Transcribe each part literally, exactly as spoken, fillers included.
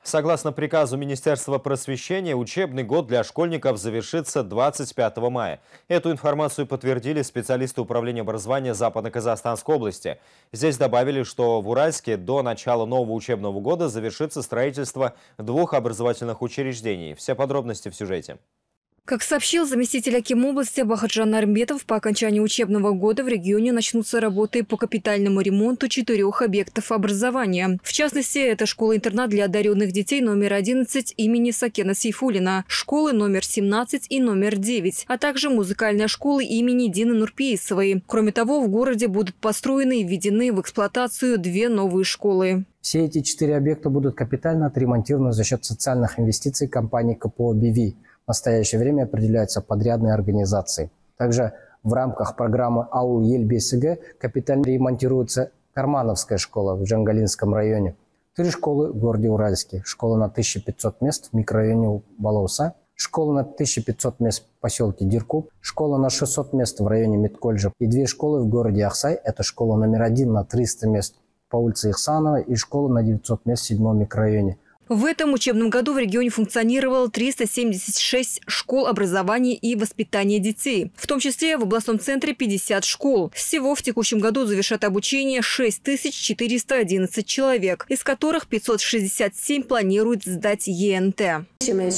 Согласно приказу Министерства просвещения, учебный год для школьников завершится двадцать пятого мая. Эту информацию подтвердили специалисты Управления образования Западно-Казахстанской области. Здесь добавили, что в Уральске до начала нового учебного года завершится строительство двух образовательных учреждений. Все подробности в сюжете. Как сообщил заместитель акима области Бахаджан Нарымбетов, по окончании учебного года в регионе начнутся работы по капитальному ремонту четырех объектов образования. В частности, это школа-интернат для одаренных детей номер одиннадцать имени Сакена Сейфуллина, школы номер семнадцать и номер девять, а также музыкальная школа имени Дины Нурпеисовой. Кроме того, в городе будут построены и введены в эксплуатацию две новые школы. Все эти четыре объекта будут капитально отремонтированы за счет социальных инвестиций компании ка пэ о би ви. В настоящее время определяются подрядные организации. Также в рамках программы Аул Ельбесиге капитально ремонтируется Кармановская школа в Джангалинском районе, три школы в городе Уральске, школа на тысячу пятьсот мест в микрорайоне Балауса, школа на тысячу пятьсот мест в поселке Диркуб, школа на шестьсот мест в районе Медкольжа и две школы в городе Ахсай. Это школа номер один на триста мест по улице Ихсанова и школа на девятьсот мест в седьмом микрорайоне. В этом учебном году в регионе функционировало триста семьдесят шесть школ образования и воспитания детей, в том числе в областном центре пятьдесят школ. Всего в текущем году завершат обучение шесть тысяч четыреста одиннадцать человек, из которых пятьсот шестьдесят семь планируют сдать е эн тэ.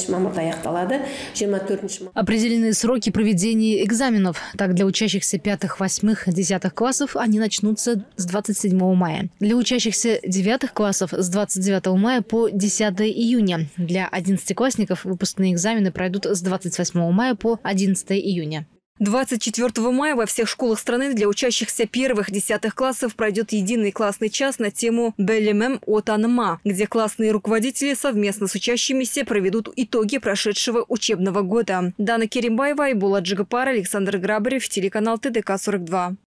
Определены сроки проведения экзаменов. Так, для учащихся пятых, восьмых, десятых классов они начнутся с двадцать седьмого мая. Для учащихся девятых классов с двадцать девятого мая по десятого июня. Для одиннадцатиклассников выпускные экзамены пройдут с двадцать восьмого мая по одиннадцатого июня. двадцать четвёртого мая во всех школах страны для учащихся первых-десятых классов пройдет единый классный час на тему «Белемем Отаныма», где классные руководители совместно с учащимися проведут итоги прошедшего учебного года. Дана Керимбаева, Айбулат Джигапар, Александр Грабарев, телеканал тэ дэ ка сорок два.